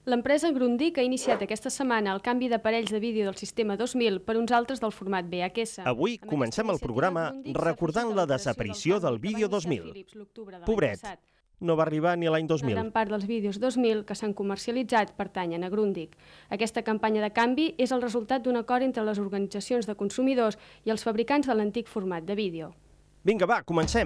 L'empresa Grundig ha iniciat aquesta setmana el canvi d'aparells de vídeo del sistema 2000 per uns altres del format VHS. Avui comencem el programa recordant la desaparició del vídeo 2000. Pobret, no va arribar ni l'any 2000. Una gran part dels vídeos 2000 que s'han comercialitzat pertanyen a Grundig. Aquesta campanya de canvi és el resultat d'un acord entre les organitzacions de consumidors i els fabricants de l'antic format de vídeo. Vinga, va, comencem!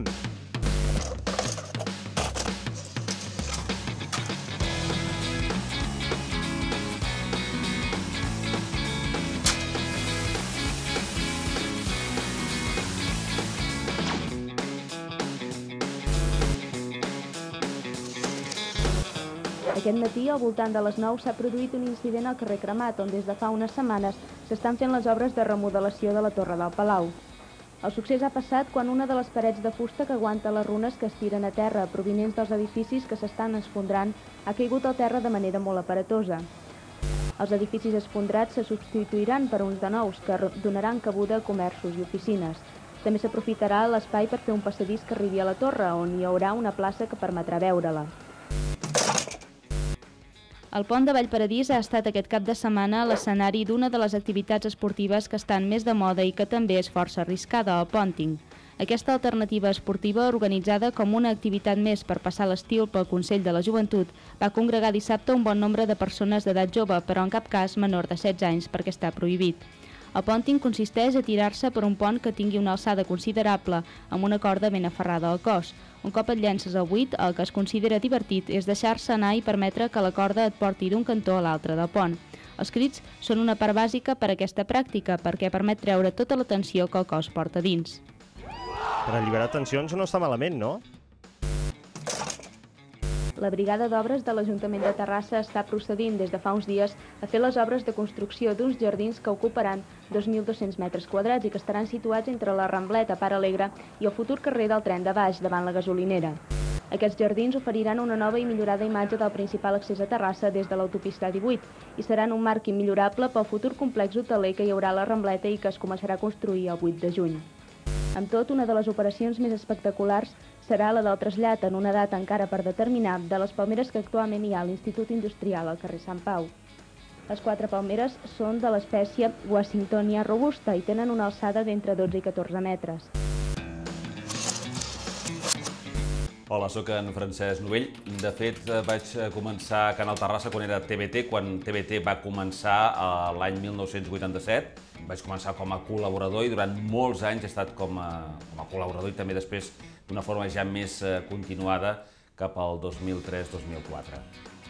Aquest matí, al voltant de les 9, s'ha produït un incident al carrer Cremat, on des de fa unes setmanes s'estan fent les obres de remodelació de la Torre del Palau. El succés ha passat quan una de les parets de fusta que aguanta les runes que es tiren a terra, provinents dels edificis que s'estan esfondrant, ha caigut al terra de manera molt aparatosa. Els edificis esfondrats se substituiran per uns de nous, que donaran cabuda a comerços i oficines. També s'aprofitarà l'espai per fer un passadís que arribi a la torre, on hi haurà una plaça que permetrà veure-la. El pont de Vallparadís ha estat aquest cap de setmana l'escenari d'una de les activitats esportives que estan més de moda i que també és força arriscada, el pònting. Aquesta alternativa esportiva, organitzada com una activitat més per passar l'estiu pel Consell de la Joventut, va congregar dissabte un bon nombre de persones d'edat jove, però en cap cas menor de 16 anys, perquè està prohibit. El pònting consisteix a tirar-se per un pont que tingui una alçada considerable, amb una corda ben aferrada al cos. Un cop et llences al buit, el que es considera divertit és deixar-se anar i permetre que la corda et porti d'un cantó a l'altre del pont. Els crits són una part bàsica per a aquesta pràctica, perquè permet treure tota la tensió que el cos porta dins. Per alliberar tensions no està malament, no? La brigada d'obres de l'Ajuntament de Terrassa està procedint des de fa uns dies a fer les obres de construcció d'uns jardins que ocuparan 2.200 metres quadrats i que estaran situats entre la Rambleta, Pare Alegre i el futur carrer del Tren de Baix, davant la gasolinera. Aquests jardins oferiran una nova i millorada imatge del principal accés a Terrassa des de l'autopista 18 i seran un marc immillorable pel futur complex hoteler que hi haurà a la Rambleta i que es començarà a construir el 8 de juny. Amb tot, una de les operacions més espectaculars serà la del trasllat en una data encara per determinar de les palmeres que actualment hi ha a l'Institut Industrial al carrer Sant Pau. Les 4 palmeres són de l'espècie Washingtonia robusta i tenen una alçada d'entre 12 i 14 metres. Hola, sóc en Francesc Novell. De fet, vaig començar a Canal Terrassa quan era TVT, quan TVT va començar l'any 1987. Vaig començar com a col·laborador i durant molts anys he estat com a col·laborador i també després d'una forma ja més continuada cap al 2003-2004.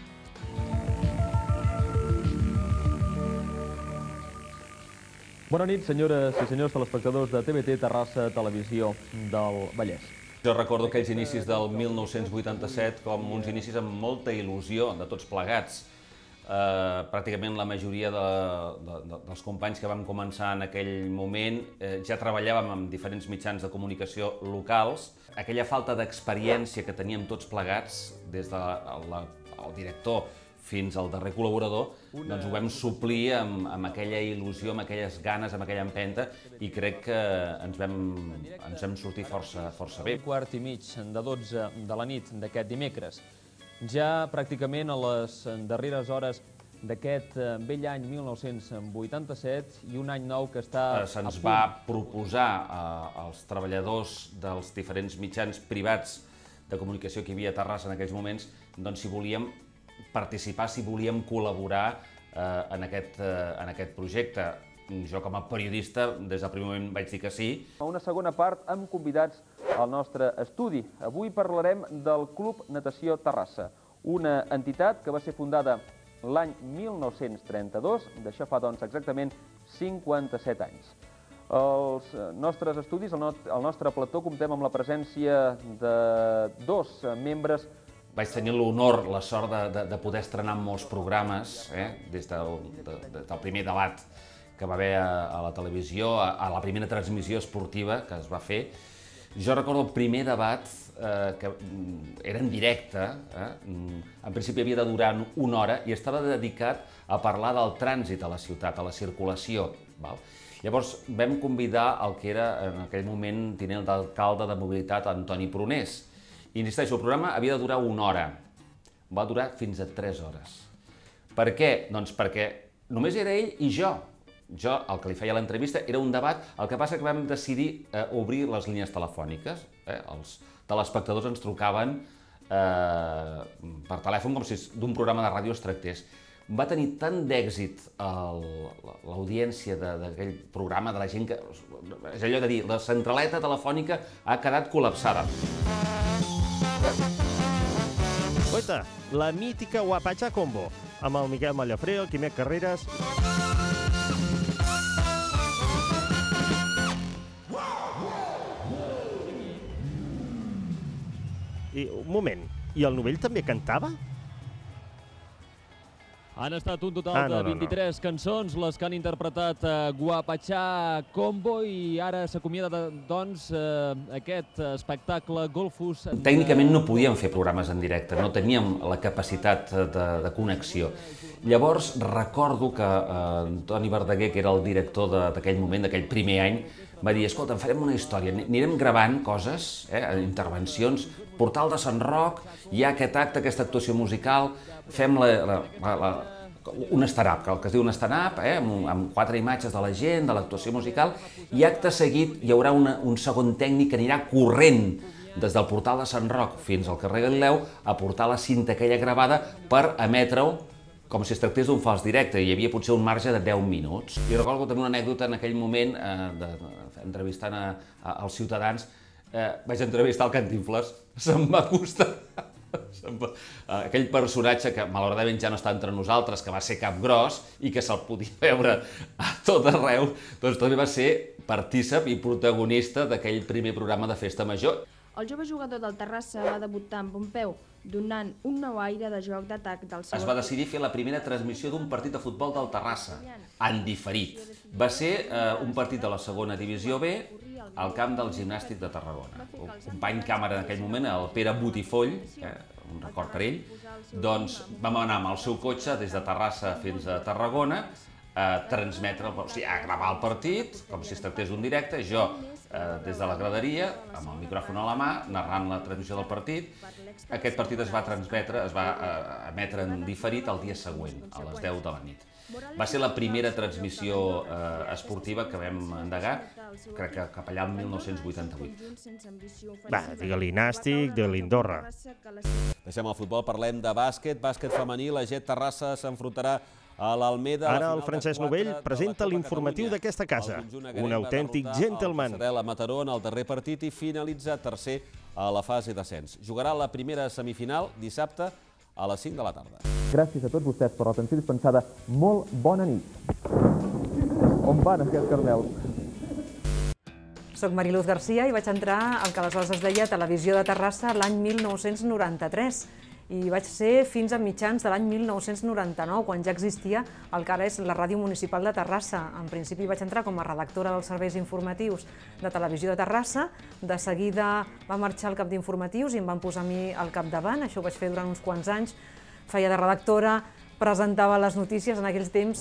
Bona nit, senyores i senyors telespectadors de TVT Terrassa Televisió del Vallès. Jo recordo aquells inicis del 1987 com uns inicis amb molta il·lusió de tots plegats. Pràcticament la majoria dels companys que vam començar en aquell moment ja treballàvem amb diferents mitjans de comunicació locals. Aquella falta d'experiència que teníem tots plegats, des del director fins al darrer col·laborador, doncs ho vam suplir amb aquella il·lusió, amb aquelles ganes, amb aquella empenta, i crec que ens vam sortir força bé. 1:15 de 12 de la nit d'aquest dimecres. Ja pràcticament a les darreres hores d'aquest vell any 1987 i un any nou que està a Se'ns punt. va proposar als treballadors dels diferents mitjans privats de comunicació que hi havia a Terrassa en aquells moments, doncs si volíem participar, si volíem col·laborar en aquest projecte. Jo com a periodista des del primer moment vaig dir que sí. A una segona part amb convidats al nostre estudi. Avui parlarem del Club Natació Terrassa, una entitat que va ser fundada l'any 1932, d'això fa doncs exactament 57 anys. Als nostres estudis, al nostre plató, comptem amb la presència de 2 membres. Vaig tenir l'honor, la sort de poder estrenar molts programes, des del primer debat que va haver a la televisió, a la primera transmissió esportiva que es va fer. Jo recordo el primer debat, que era en directe, en principi havia de durar una hora i estava dedicat a parlar del trànsit a la ciutat, a la circulació. Llavors vam convidar el que era en aquell moment tinent d'alcalde de mobilitat, Antoni Prunés. I insisteixo, el programa havia de durar una hora, va durar fins a 3 hores. Per què? Doncs perquè només era ell i jo. Jo, el que li feia l'entrevista, era un debat, el que passa que vam decidir obrir les línies telefòniques. Els telespectadors ens trucaven per telèfon com si d'un programa de ràdio es tractés. Va tenir tant d'èxit l'audiència d'aquell programa, de la gent que... És allò de dir, la centraleta telefònica ha quedat col·lapsada. Oita, la mítica Guapatxa Combo, amb el Miquel Mallafré, el Quimet Carreras... I, un moment, i el Novell també cantava? Han estat un total de 23 cançons les que han interpretat Guapatxa Combo i ara s'acomiada, doncs, aquest espectacle Golfus. Tècnicament no podíem fer programes en directe, no teníem la capacitat de connexió. Llavors recordo que Toni Verdaguer, que era el director d'aquell moment, d'aquell primer any, va dir, escolta, en farem una història, anirem gravant coses, intervencions, Portal de Sant Roc, hi ha aquest acte, aquesta actuació musical, fem un stand-up, el que es diu un stand-up, amb 4 imatges de la gent, de l'actuació musical, i acte seguit hi haurà un segon tècnic que anirà corrent des del Portal de Sant Roc fins al carrer Galileu a portar la cinta aquella gravada per emetre-ho com si es tractés d'un fals directe. Hi havia potser un marge de 10 minuts. I recordo també una anècdota en aquell moment, entrevistant als ciutadans, vaig entrevistar el Cantinfles, se'm va acostar. Aquell personatge que malauradament ja no està entre nosaltres, que va ser capgros i que se'l podia veure a tot arreu, doncs també va ser partícip i protagonista d'aquell primer programa de Festa Major. El jove jugador del Terrassa va debutar amb bon peu, donant un nou aire de joc d'atac del seu... Es va decidir fer la primera transmissió d'un partit de futbol del Terrassa, en diferit. Va ser un partit de la segona divisió B al camp del Gimnàstic de Tarragona. El company càmera en aquell moment, el Pere Botifoll, un record per ell, doncs vam anar amb el seu cotxe des de Terrassa fins a Tarragona a transmetre, o sigui, a gravar el partit, com si es tractés d'un directe, jo des de la graderia, amb el micròfon a la mà, narrant la transmissió del partit. Aquest partit es va transmetre, es va emetre en diferit el dia següent, a les 10 de la nit. Va ser la primera transmissió esportiva que vam endegar, crec que cap allà el 1988. Va, digue-li Nàstic, digue-li Andorra. Deixem el futbol, parlem de bàsquet, bàsquet femení, la Jet Terrassa s'enfrontarà a l'Almeda. Ara el Francesc Novell presenta l'informatiu d'aquesta casa. Un autèntic gentleman. La Mataró en el darrer partit i finalitza tercer a la fase d'ascens. Jugarà la primera semifinal dissabte a les 5 de la tarda. Gràcies a tots vostès per l'atenció dispensada. Molt bona nit. On van aquests carnels? Soc Mariluz Garcia i vaig entrar al que aleshores es deia Televisió de Terrassa l'any 1993. I vaig ser fins a mitjans de l'any 1999, quan ja existia el que ara és la Ràdio Municipal de Terrassa. En principi vaig entrar com a redactora dels serveis informatius de Televisió de Terrassa. De seguida va marxar el cap d'informatius i em van posar a mi al capdavant. Això ho vaig fer durant uns quants anys. Feia de redactora, presentava les notícies en aquells temps.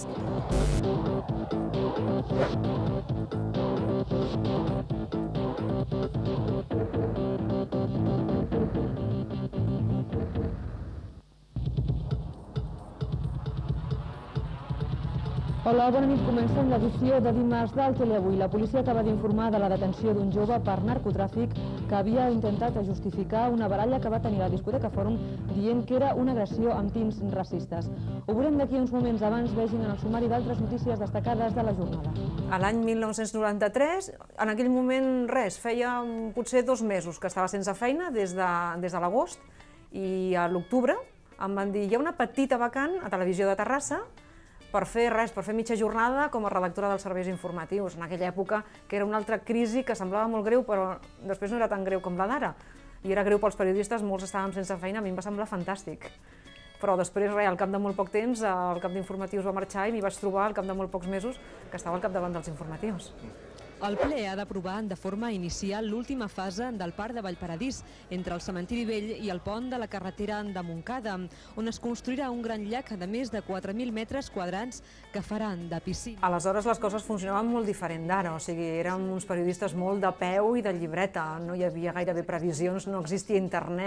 Hola, bona nit. Comencem l'edició de dimarts del Teleavui. La policia acaba d'informar de la detenció d'un jove per narcotràfic que havia intentat justificar una baralla que va tenir a la discoteca Fòrum dient que era una agressió amb tints racistes. Ho veurem d'aquí uns moments. Abans vegin en el sumari d'altres notícies destacades de la jornada. A l'any 1993, en aquell moment res, feia potser 2 mesos que estava sense feina des de l'agost i a l'octubre em van dir hi ha una petita vacant a Televisió de Terrassa per fer mitja jornada com a redactora dels serveis informatius. En aquella època, que era una altra crisi que semblava molt greu, però després no era tan greu com la d'ara. I era greu pels periodistes, molts estàvem sense feina, a mi em va semblar fantàstic. Però després, al cap de molt poc temps, el cap d'informatius va marxar i m'hi vaig trobar, al cap de molt pocs mesos, que estava al capdavant dels informatius. El ple ha d'aprovar de forma inicial l'última fase del Parc de Vallparadís, entre el Cementiri Vell i el pont de la carretera de Montcada, on es construirà un gran llac de més de 4.000 metres quadrats que faran de piscina. Aleshores les coses funcionaven molt diferent d'ara, o sigui, érem uns periodistes molt de peu i de llibreta, no hi havia gairebé previsions, no existia internet,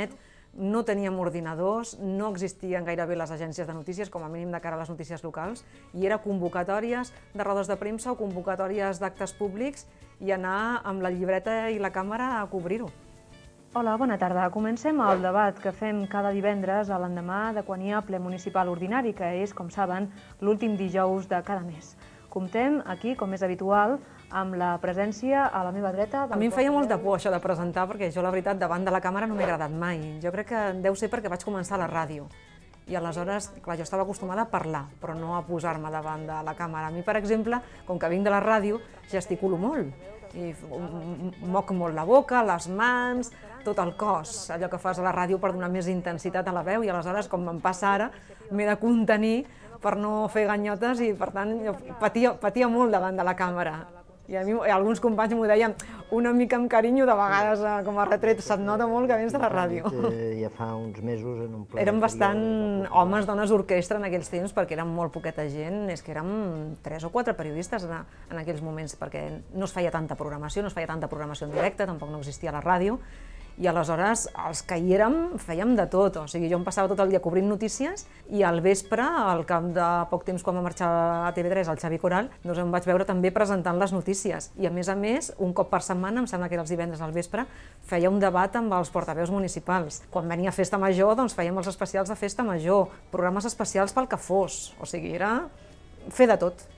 no teníem ordinadors, no existien gairebé les agències de notícies, com a mínim de cara a les notícies locals, i era convocatòries de rodes de premsa o convocatòries d'actes públics i anar amb la llibreta i la càmera a cobrir-ho. Hola, bona tarda. Comencem el debat que fem cada divendres a l'endemà de quan hi ha ple municipal ordinari, que és, com saben, l'últim dijous de cada mes. Comptem aquí, com és habitual, amb la presència a la meva dreta... A mi em feia molta por això de presentar, perquè jo, la veritat, davant de la càmera no m'he agradat mai. Jo crec que deu ser perquè vaig començar a la ràdio. I aleshores, clar, jo estava acostumada a parlar, però no a posar-me davant de la càmera. A mi, per exemple, com que vinc de la ràdio, gesticulo molt. I moc molt la boca, les mans, tot el cos, allò que fas a la ràdio per donar més intensitat a la veu, i aleshores, com em passa ara, m'he de contenir per no fer ganyotes i, per tant, jo patia molt davant de la càmera. I a mi alguns companys m'ho deien una mica amb carinyo, de vegades com a retret, se't nota molt que vens de la ràdio. Ja fa uns mesos en un ple... Érem bastant homes, dones orquestra en aquells temps, perquè érem molt poqueta gent, és que érem 3 o 4 periodistes en aquells moments, perquè no es feia tanta programació, no es feia tanta programació en directe, tampoc no existia la ràdio, i aleshores els que hi érem fèiem de tot, o sigui, jo em passava tot el dia cobrint notícies i al vespre, al cap de poc temps quan va marxar a TV3 el Xavi Coral, doncs em vaig veure també presentant les notícies i a més, un cop per setmana, em sembla que era els divendres al vespre, feia un debat amb els portaveus municipals. Quan venia Festa Major, doncs fèiem els especials de Festa Major, programes especials pel que fos, o sigui, era fer de tot.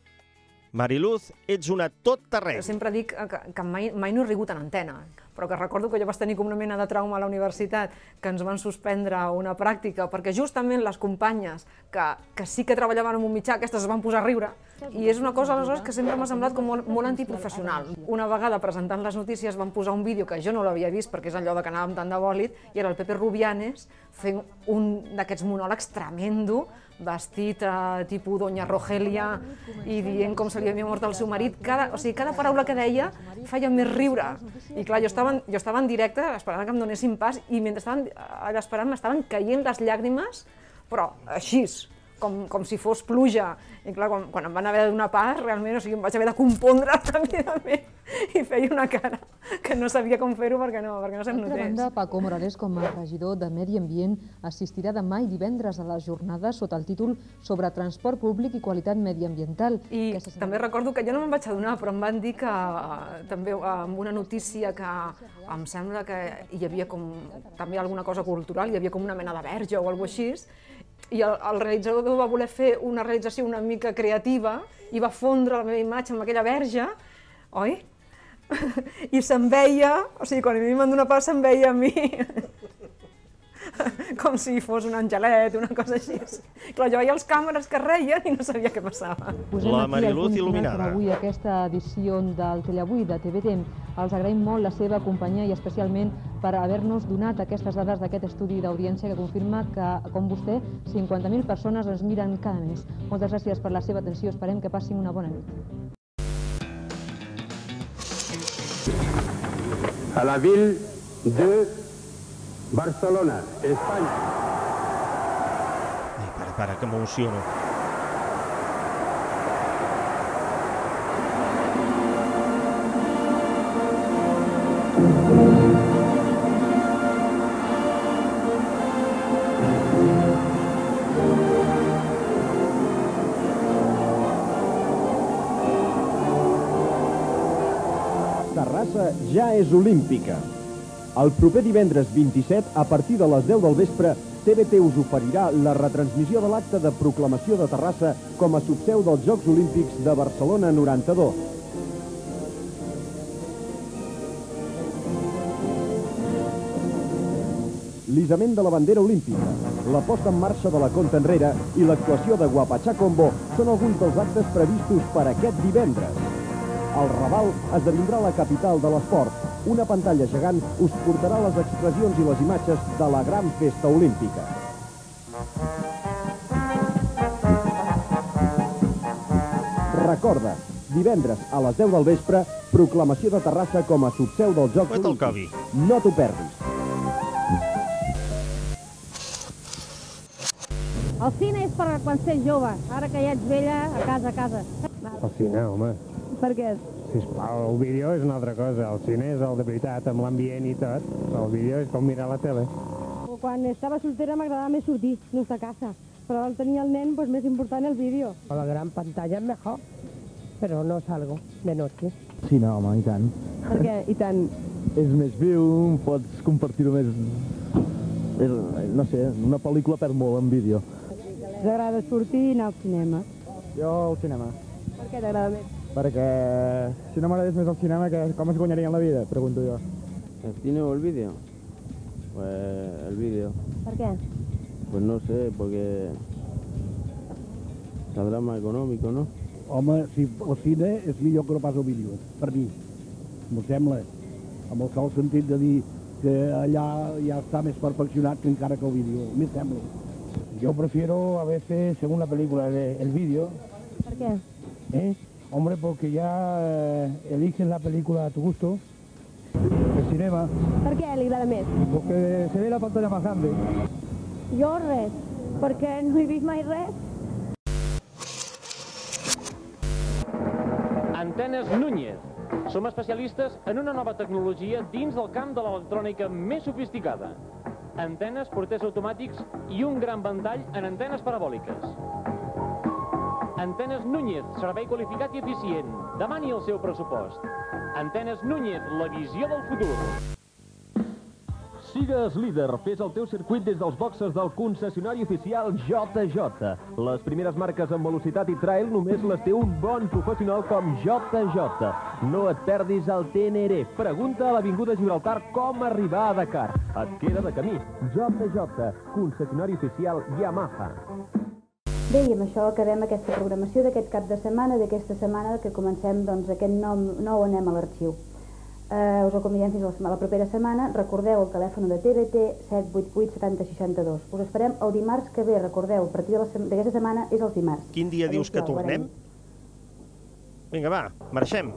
Mariluz, ets una tot-terreny. Sempre dic que mai no he rigut en antena, però que recordo que jo vaig tenir com una mena de trauma a la universitat, que ens van suspendre una pràctica, perquè justament les companyes que sí que treballaven en un mitjà, aquestes es van posar a riure, i és una cosa aleshores que sempre m'ha semblat com molt antiprofessional. Una vegada presentant les notícies van posar un vídeo que jo no l'havia vist, perquè és allò de que anàvem tant de bòlit, i era el Pepe Rubianes fent un d'aquests monòlegs tremendo, vestit tipus Doña Rogelia i dient com se li havia mort el seu marit. O sigui, cada paraula que deia feia més riure. I clar, jo estava en directe esperant que em donessin pas i mentre estaven allà esperant m'estaven caient les llàgrimes, però així, com si fos pluja. I clar, quan em van haver de donar pas, realment, o sigui, em vaig haver de compondre ràpidament i feia una cara que no sabia com fer-ho perquè no se'm notés. D'altra banda, Paco Morales, com a regidor de Medi Ambient, assistirà demà i divendres a les jornades sota el títol sobre transport públic i qualitat mediambiental. I també recordo que jo no me'n vaig adonar, però em van dir que també amb una notícia que em sembla que hi havia com també alguna cosa cultural, hi havia com una mena de verge o alguna cosa així, i el realitzador va voler fer una realització una mica creativa i va fondre la meva imatge amb aquella verge, oi? I se'm veia, o sigui, quan a mi m'han donat pas se'm veia a mi com si fos un angelet, una cosa així. Clar, jo veia els càmeres que reien i no sabia què passava. La Mariluz il·luminada. Avui aquesta edició del Teleavui de TVT. Els agraïm molt la seva companyia i especialment per haver-nos donat aquestes dades d'aquest estudi d'audiència que confirma que, com vostè, 50.000 persones ens miren cada mes. Moltes gràcies per la seva atenció, esperem que passin una bona nit. A la ville de Barcelona, Espanya. Ai, para, que m'emociono. Terrassa ja és olímpica. El proper divendres 27, a partir de les 10 del vespre, TVT us oferirà la retransmissió de l'acte de proclamació de Terrassa com a subseu dels Jocs Olímpics de Barcelona 92. L'isament de la bandera olímpica, la posta en marxa de la Conta Enrere i l'actuació de Guapachà Combo són alguns dels actes previstos per aquest divendres. El Raval esdevindrà la capital de l'esport. Una pantalla gegant us portarà les expressions i les imatges de la gran festa olímpica. Recorda, divendres a les 10 del vespre, proclamació de Terrassa com a subseu dels Jocs Olímpics. No t'ho perdis. El cine és per quan s'és jove, ara que ja ets vella, a casa. El cine, home. Per què? Sisplau, el vídeo és una altra cosa. El cine és el de veritat, amb l'ambient i tot. El vídeo és com mirar la tele. quan estava soltera m'agradava més sortir, no estar a casa. Però al tenir el nen, pues més important el vídeo. A la gran pantalla es mejor, pero no salgo de noche. Sí, no, home, i tant. Per què? I tant. És més viu, pots compartir-ho més... No sé, una pel·lícula perd molt en vídeo. T'agrada sortir i anar al cinema? Jo al cinema. Per què t'agrada més? Perquè si no m'agradés més al cinema, com es guanyaria en la vida, pregunto jo. ¿El cine o el vídeo? Pues el vídeo. Per què? Pues no sé, porque saldrà más econòmic, no? Home, si el cine és millor que no pas el vídeo, per mi. M'ho sembla, amb el sol sentit de dir que allà ja està més perfeccionat que encara que el vídeo, me sembla. Yo prefiero a veces, según la película, el vídeo. ¿Por qué? Hombre, porque ya eliges la película a tu gusto. El cinema. Per què li agrada més? Porque se ve la pantalla más grande. Jo res, perquè no he vist mai res. Antenes Núñez. Som especialistes en una nova tecnologia dins del camp de l'electrònica més sofisticada. Antenes, porters automàtics i un gran ventall en antenes parabòliques. Antenes Núñez, servei qualificat i eficient. Demani el seu pressupost. Antenes Núñez, la visió del futur. Sigues líder, fes el teu circuit des dels boxes del concessionari oficial JJ. Les primeres marques en velocitat i trail només les té un bon professional com JJ. No et perdis el TNR. Pregunta a l'Avinguda Gibraltar com arribar a Dakar. Et queda de camí. JJ, concessionari oficial Yamaha. Bé, i amb això acabem aquesta programació d'aquest cap de setmana, d'aquesta setmana que comencem aquest nou Anem a l'Arxiu. Us acomodem fins a la propera setmana. Recordeu el telèfon de TVT 788 7062. Us esperem el dimarts que ve. Recordeu, a partir d'aquesta setmana és el dimarts. Quin dia dius que tornem? Vinga, va, marxem.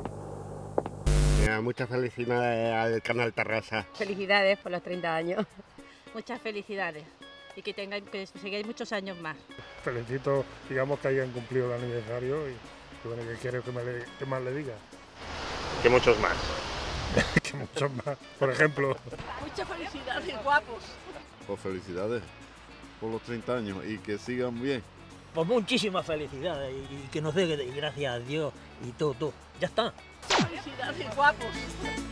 Muchas felicidades al canal Tarrasa. Felicidades por los 30 años. Muchas felicidades. Y que sigáis muchos años más. Felicito, digamos, que hayan cumplido el aniversario y bueno, que quiero que más le diga. Que muchos más. Que muchos más, por ejemplo. Muchas felicidades, guapos. Pues felicidades por los 30 años y que sigan bien. Pues muchísimas felicidades y que nos dé gracias a Dios y todo. Ya está. Felicidades, guapos.